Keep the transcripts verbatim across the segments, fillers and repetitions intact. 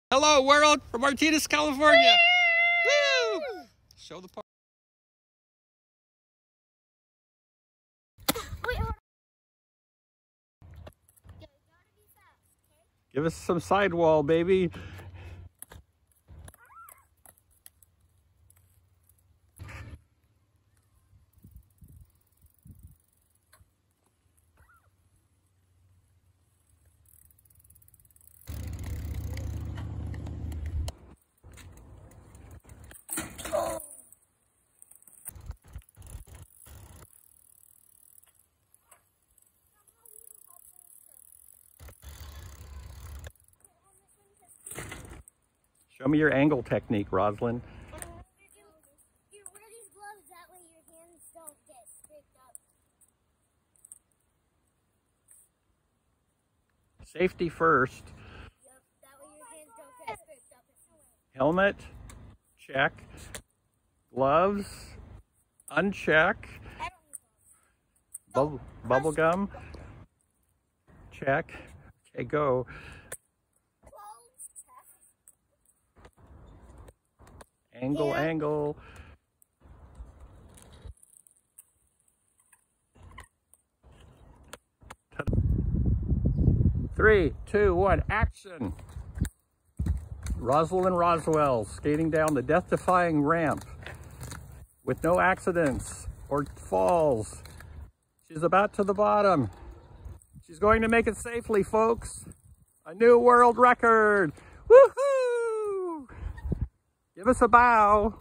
Hello world from Martinez, California. Woo! Woo! Show the park. Wait, hold on. Yo, you gotta be fast, okay? Give us some sidewall, baby. Show me your angle technique, Rosalyn. You wear these gloves, that way your hands don't get scraped up. Safety first. Yep, that way your hands don't get scraped up. Helmet, check. Gloves, uncheck. Bubble, bubble gum, check. Okay, go. Angle, Yeah. angle. Three, two, one, action. Rosalyn Roswell skating down the death-defying ramp with no accidents or falls. She's about to the bottom. She's going to make it safely, folks. A new world record. Woohoo! Give us a bow.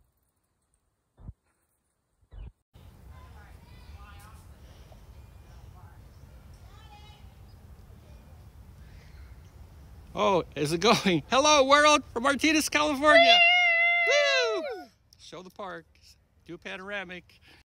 Oh, is it going? Hello world from Martinez, California. Woo! Woo! Show the park. Do a panoramic.